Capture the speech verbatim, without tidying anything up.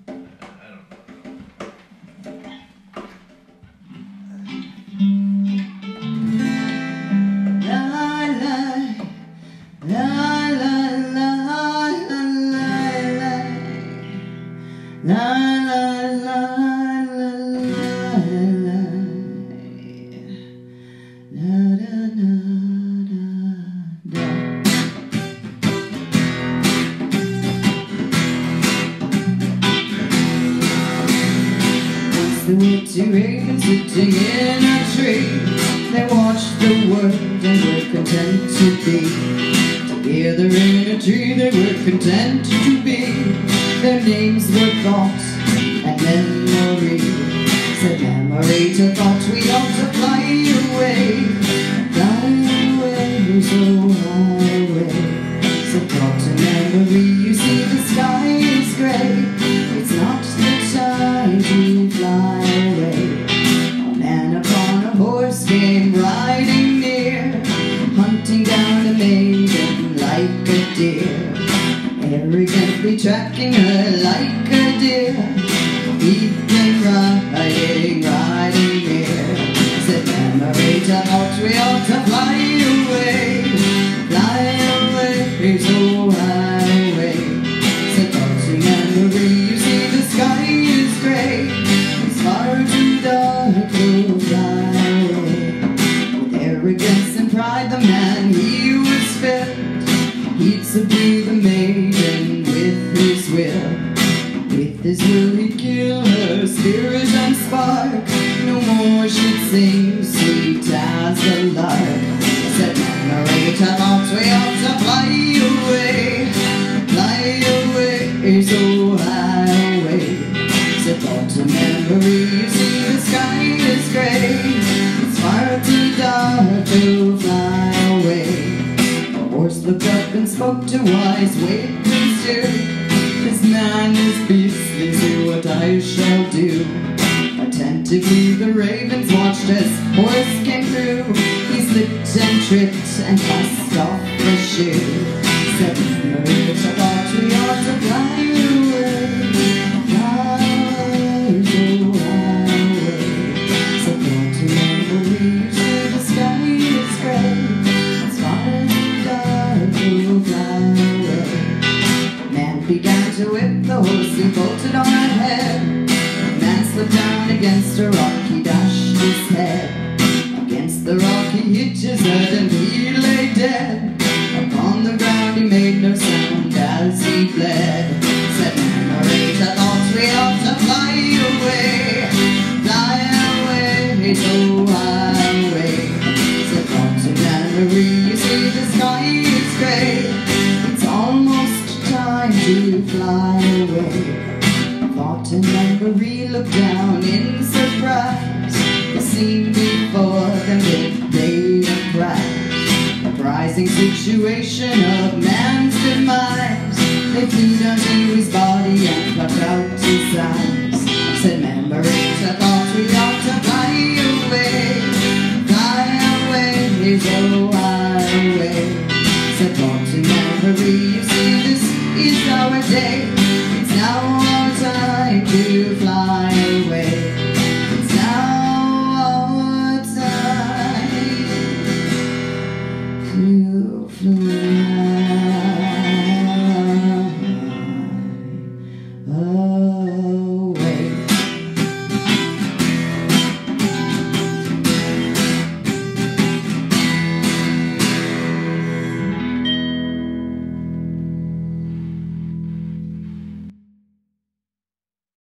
La la la la la la la da da da da. Once there were two ravens sitting in a tree. They watched the world and were content to be together in a tree. They were content to be. Their names were thought and memory. Said memory to thought, we ought to fly away, fly away, so high away. Said thought to memory, you see the sky is grey. It's not the time to fly away. A man upon a horse came riding near, hunting down a maiden like a deer, arrogantly tracking her like a deer. He came riding, riding near. Said memory to thought, we ought to fly away, fly away, so high away. Said thought to memory, you see the sky is grey. It's far too dark to fly away. With arrogance and pride the man he was filled. He'd subdue the maiden with his will. With his will he'd kill her spirit and spark. No more she'd sing sweet as a lark. Said memory to thought, we ought to fly away, fly away, so high away. Said thought to memory, you see the sky is grey. It's far too dark to fly away. The horse looked up and spoke to wise witness here. This man is beastly, see what I shall do. Attentively the ravens watched as horse came through. He slipped and tripped and cast off the shoe. Said memory to thought, we ought to fly away, fly away, so high away. Said thought to memory, you see the sky is grey. It's far too dark to fly away. Man began to whip the horse who bolted on ahead. Man slipped down against a rock, he dashed his head. Against the rock he hit his head and he lay dead. Upon the ground he made no sound as he bled. Said memory to thought, we ought to fly away, fly away, so high away. Said thought to memory, you see the sky is grey. It's almost time to fly away. Thought and memory looked down in surprise. The scene before them did they a crash. A rising situation